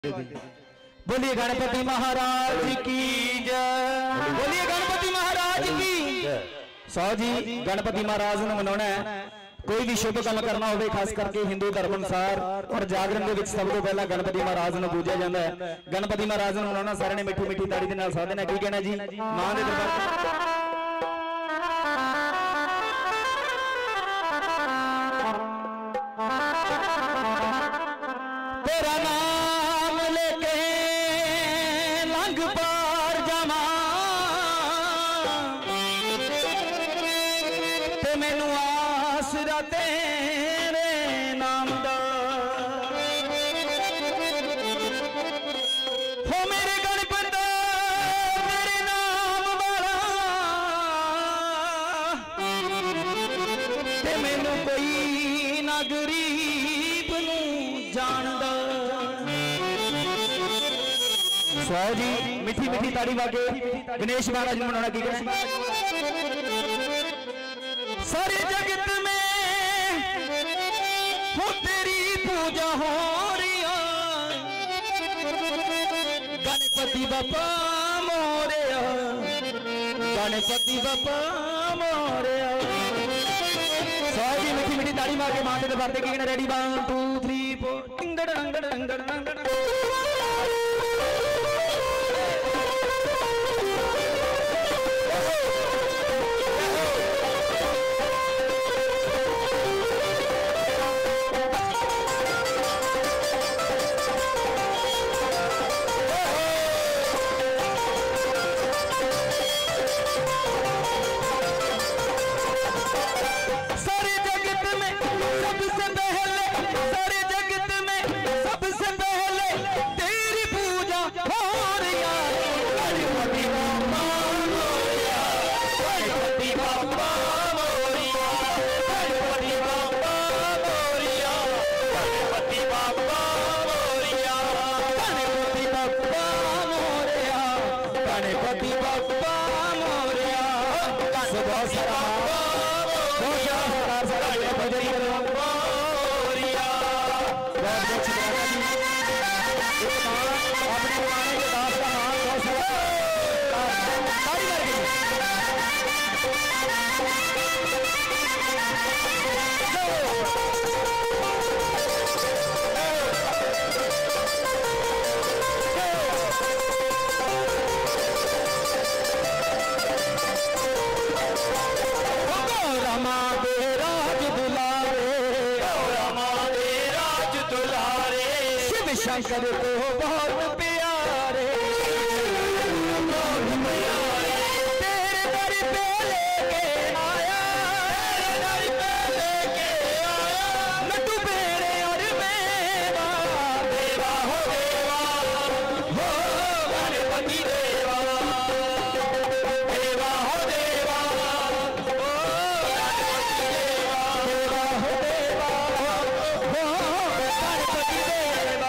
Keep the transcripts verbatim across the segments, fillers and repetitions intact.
बोलिए गणपति महाराज की जय। बोलिए गणपति महाराज की सौ जी। गणपति महाराज ने मनाना है, कोई भी शुभ काम करना हो, खास करके हिंदू धर्म अनुसार और जागरण के सब तो पहला गणपति महाराज ने पूजा जाता है। गणपति महाराज ने मनाना सारे ने मिठी मिठी ताड़ी के नाल साथ देना। की कहना जी मां दे दरबार तेरा नाम लेके लंघ पार जावा ते मैनू आसरा तेरे नाम दा हो मेरे गणपत मेरे नाम वाला ते मैनू कोई ना गरीब नू जानदा। सौ जी मिठी मिठी ताड़ी वाके गणेश महाराज ने मनाना। की कहना सारे जगत में हो तेरी पूजा हो रही है, गणपति बापा मोरया, गणपति बापा मोरया। सौ जी मिठी मिठी ताड़ी मार के माथे दरबार की कहना। Ready one two three four टिंगड़ डंगड़ डंगड़ डंगड़। शंकर को बहुत प्यारे तेरे दर पे लेके आया, तेरे दर पे लेके आया लड्डू पेड़े और मेवा। देवा हो देवा हो गणपति देवा, देवा हो देवा हो गणपति देवा, देवा हो देवा हो गणपति देवा।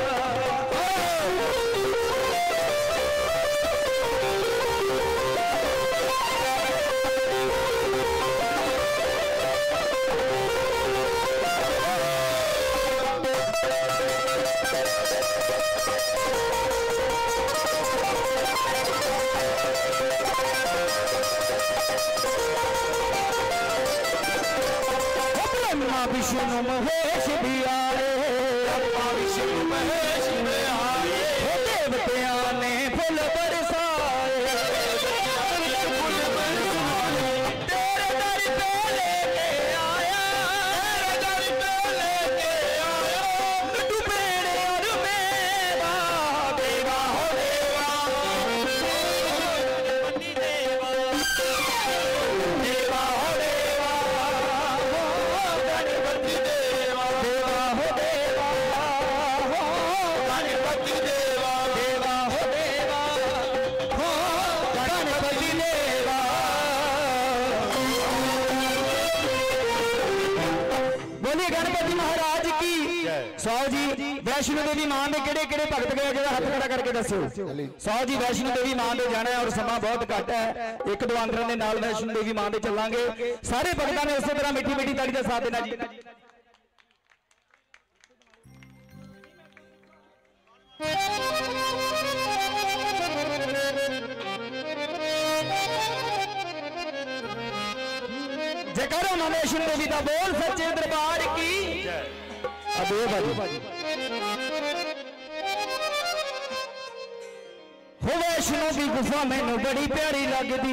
विष्णु महेश भी आए, विष्णु महेश भी आए, देवतिया ने फूल बरसाए, फूल बरसाए तेरे दर पे लेके आया, तेरे दर पे लेके आया लड्डू पेड़े और मेवा। देवा हो देवा गणपति देवा, देवा हो देवा गणपति देवा, देवा हो देवा हो गणपति देवा, देवा हो देवा हो गणपति देवा। बोलिए गणपति महाराज की सौ जी। वैष्णो देवी मां के केड़े केड़े भगत गए जरा हाथ खड़ा करके दसो। सौ जी वैष्णो देवी मां दे जाना है और समा बहुत घट है, एक दो आंदर के नाल वैष्णो देवी मां दे चलांगे। सारे भगतां ने उसी तरह मिठी मिठी ताड़ी का साथ देना जी। जयकारा मां वैष्णो देवी का बोल सच्चे दरबार की अब ये बाजी हो वैष्णो की गुफा मैनू बड़ी प्यारी लगदी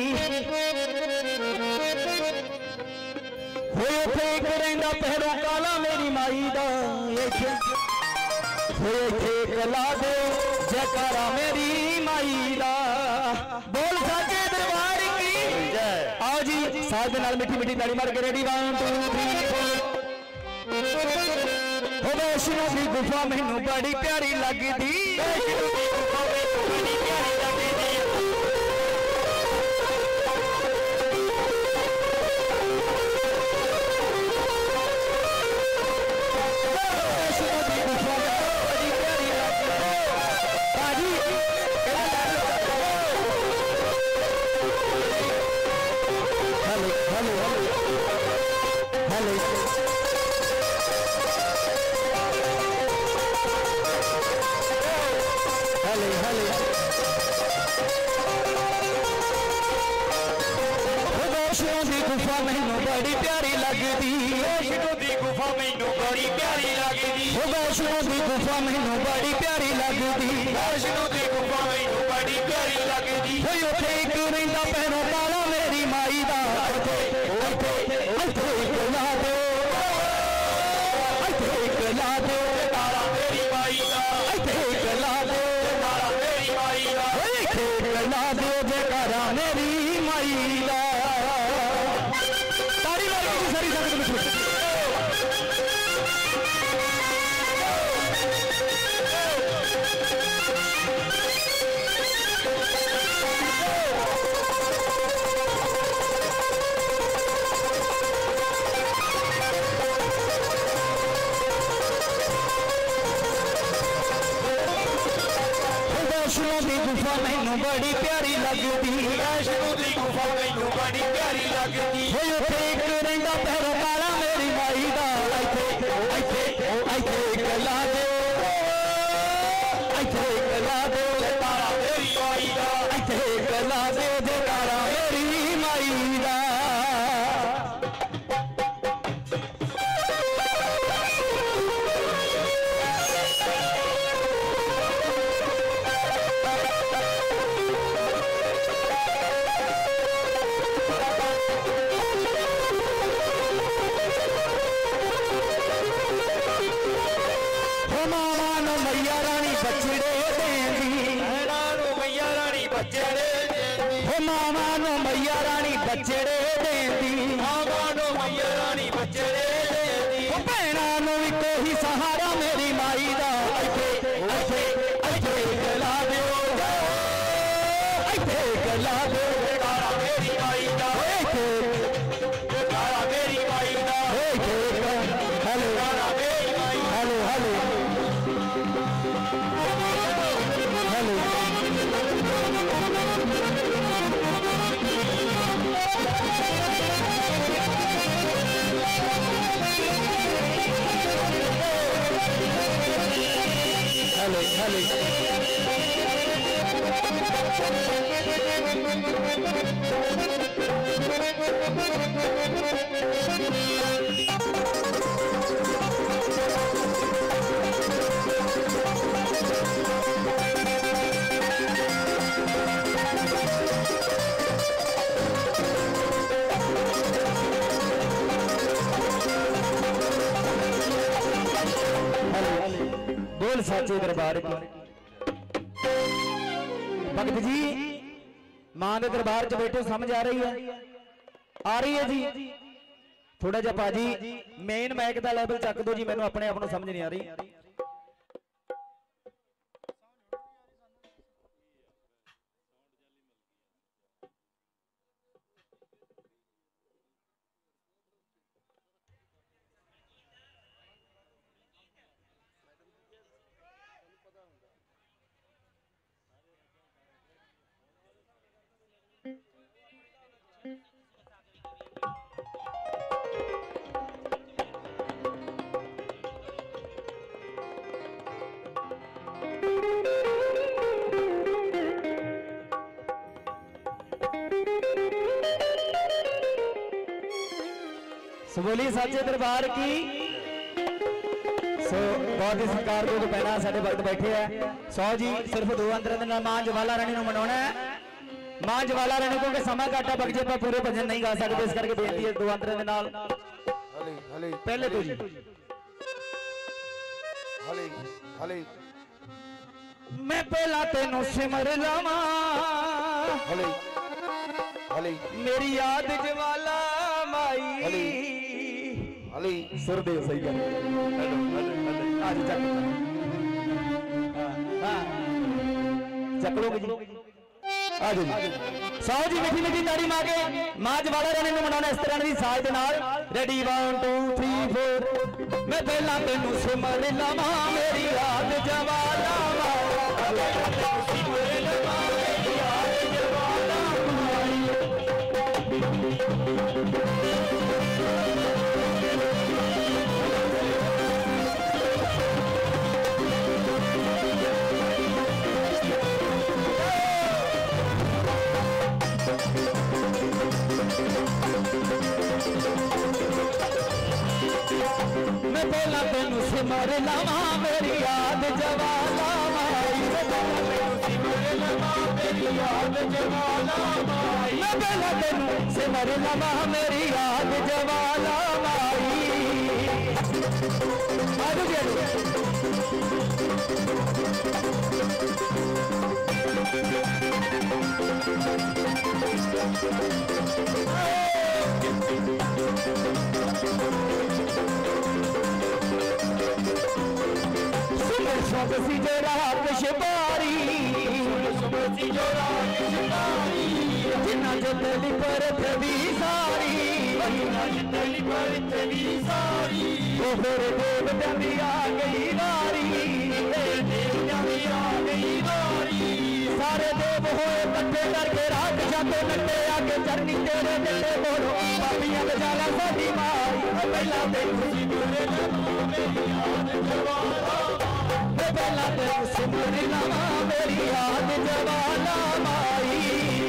हो इत्थे एक रहिंदा पहरों काला मेरी माई दा हो इत्थे कला दो जयकारा मेरी माई दा बोल सच्चे दरबार की आओ जी साथ दे नाल मिठी मिठी ताड़ी मार के रेडी वन टू थ्री हो वैष्णो की गुफा मैनू बड़ी प्यारी लगदी वैष्णो की गुफा मैनू बड़ी प्यारी लगदी वैष्णो की गुफा मैनू बड़ी प्यारी लगदी हो वैष्णो की गुफा मैनू बड़ी प्यारी लगदी वैष्णो की गुफा मैनू बड़ी प्यारी लगदी हो उथे एक रहिंदा पैरों काला मेरी माई दा इत्थे इत्थे एक ला दो इत्थे एक ला दो तारा मेरी माई दा इत्थे एक ला दो तारा मेरी माई दा इत्थे एक ला दो जयकारा मेरी माई दा ताड़ी मार के सारी संगत में वैष्णो की गुफा मैनू बड़ी प्यारी लगदी वैष्णो की गुफा मैनू बड़ी प्यारी लगदी हो उथे एक रहिंदा पैरों काला मेरी माई दा इत्थे इत्थे इत्थे एक ला दो इत्थे एक ला दो तारा मेरी माई दा इत्थे एक ला दो जयकारा मेरी माई दा मैया रानी बछड़े देंदी मैया रानी बछड़े हो मामा नो मैया रानी बछड़े देंदी मामा नो मैया रानी बछड़े देंदी हो भैणा नो भी कोई सहारा मेरी माई दा इत्थे इत्थे इत्थे गला दिओ इत्थे गला दिओ जयकारा मेरी माई दा इत्थे जयकारा मेरी माई दा hello hello hello hello hello hello बोल साचे दरबार की भगत जी मां के दरबार च बैठे समझ आ रही है आ रही है जी थोड़ा जा भाजी मेन मैक का लेवल चक दो जी मैंने अपने आप को समझ नहीं आ रही बोलिए साचे दरबार की। सो बहुत ही सत्कार योग पहना साडे भगत बैठे हैं। सौ जी सिर्फ दो अंतरां दे नाल मां जवाला रानी नूं मनाउणा है। मां जवाला रानी क्योंकि समा घाटा बगजे पर पूरे भजन नहीं गा सकते, इस करके बेनती है दो अंतरां दे नाल। पहले तो जी हले हले मैं पहला तेनों सिमर लावां हले हले मेरी याद जवाला माई हले सुरदेव सही कर आज चक हां चकलोगे जी आज जी सौ जी मिठी मिठी ताड़ी मार के मां जवाला रानी नूं मनाउणा इस तरह दी साज दे नाल। Ready one two three four मैं पहला तेनू सिमर लावां मेरी याद जवाला मैं पहला तेनू सिमर लावां मेरी याद जवाला माई। मैं पहला तेनू सिमर लावां मेरी याद जवाला माई। आजो जी सी जो रात शिबारी जिन्ना जतली पर थी सारी वो फिर देव जमी आ गई वारी सारे देव होए कट्ठे करके रात जाते नटे आगे चरनी तेरे नटे बोलो पापियां बजाला साडी माई। पहला पहला तेनू सिमर लावां मेरी याद जवाला माई।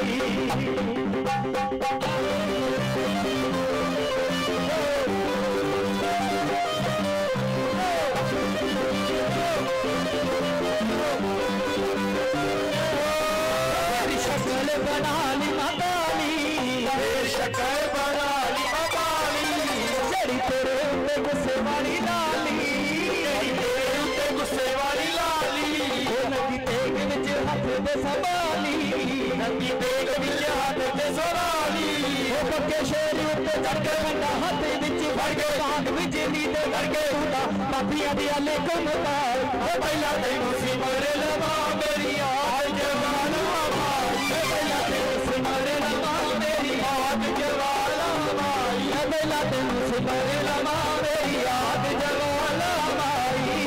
मेरी शक्ल बना ली मकाली शक्ल बना ली मकाली जड़ी तेरे उत्ते गुस्से वाली लाली गुस्से वाली लाली नदी तेग विच हाथ दे संभाली नदी तेग विच हाथ दे संभाली ओ पक्के शेर उत्ते चढ़ के खंडा हाथ विच फड़ के बाग विच नीते करके उड़ा पापियां दी अले घुमताल। ओ पहला तेनू सिमर लावां मेरी याद जवाला माई। पहला तेनू सिमर लावां मेरी याद जवाला माई। पहला तेनू सिमर लावां मेरी याद जवाला माई।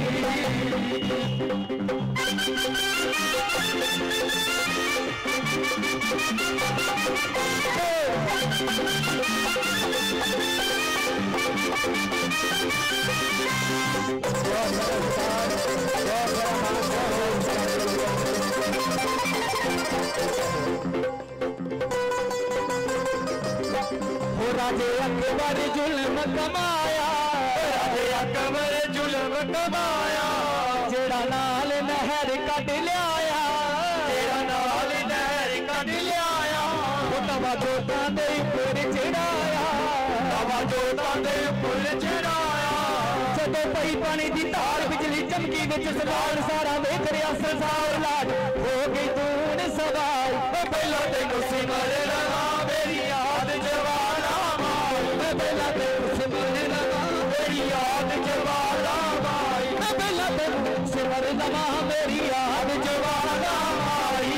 हो राजे अकबर जुल्म कमाया राजे अकबर जुल्म कमाया जेड़ा नाल नहर कट लिया तेरा नाल नहर कट लिया वो तवा जोतां दे उपर चढ़ाया तवा जोतां दे उपर चढ़ाया जदों पई पानी दी धार बिजली चमकी विच सवार सारा वेख रिया संसार लाड हो गई दूर सवार। पहला तेनू सिमर लावां मेरी याद जवाला माई। पहला तेनू सिमर लावां मेरी याद जवाला माई। पहला तेनू सिमर लावां मेरी याद जवाला माई।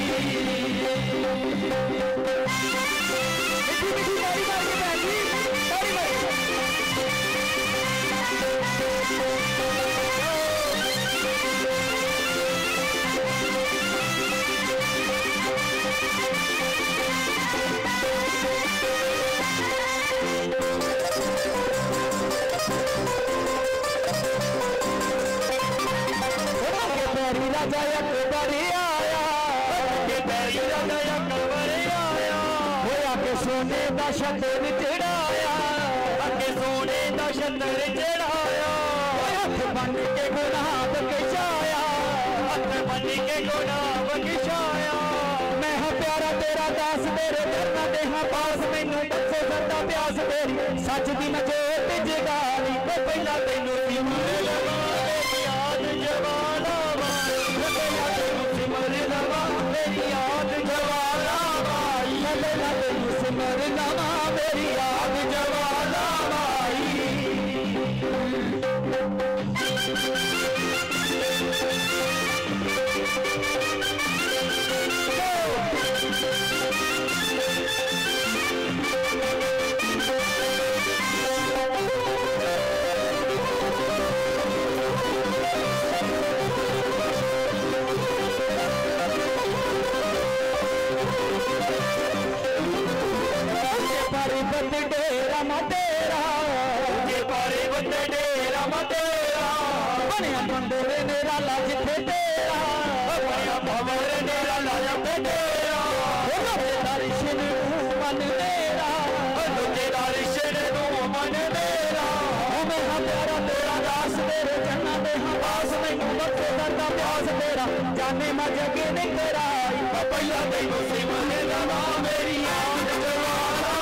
मिठी मिठी ताड़ी मार के भैन जी ताड़ी मार राजा अकबर आया राजा अकबर आया होया के सोने का शतर चढ़ाया घोड़ा बख्शाया मैं हाँ प्यारा तेरा दास तेरे चरना दे हाँ पास मैनू बख्शे सदा प्यास तेरी सच दी मैं जोत जगाली तो पहला तैनू सिमर लवा मेरी याद जवाला माई पहला तैनू सिमर लवा मेरी याद जवाला माई पहला तैनू सिमर लवा मेरी याद जवाला माई डेरा मा तेरा जे पारे बंद डेरा मा तेरा बनिया बंदे मेरा लाज थे तेरा बनिया भवर मेरा लाज थे तेरा लोके दर्शन मन मेरा लोके दर्शन मन मेरा मैं हाँ प्यारा तेरा दास तेरे चन्ना दे हाँ पास मैनू बख्शे दर्दा प्यास तेरा जाने मा जगे ने कराई पहला तैनू सिमर लवा मेरी याद जवाला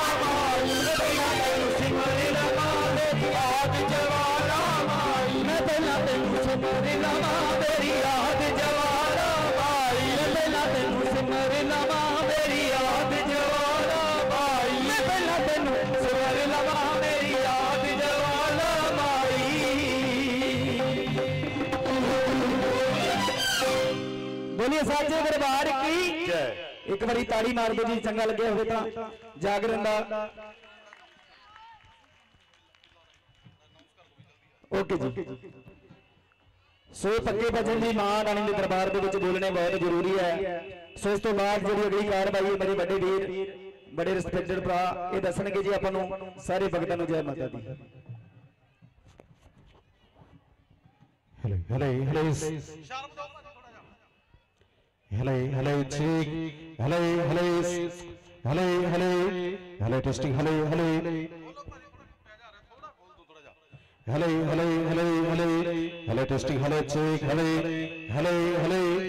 सिमर लवा मेरी याद जवाला माई मैं पहला तैनू सिमर लवा मेरी याद जवाला माई मैं पहला तैनू सिमर लवा मेरी याद जवाला माई मैं पहला तैनू सिमर लवा मेरी याद जवाला माई बोलिए साचे दरबार की जय एक बारी ताड़ी मार दो जी चंगा लगे होवे तां जागरण दा ओके जी सो पक्के भजन जी मां रानी के दरबार के बोलने बहुत जरूरी है सो इस तो बाद जी अगली कार्रवाई मेरे बड़े वीर बड़े रिस्पैक्टेड भरा ये दसणगे जी आपां नूं सारे भगतां नूं जय माता दी hello hello hello hello hello ठीक hello hello hello hello hello testing hello hello hello hello hello hello hello testing hello check hello hello hello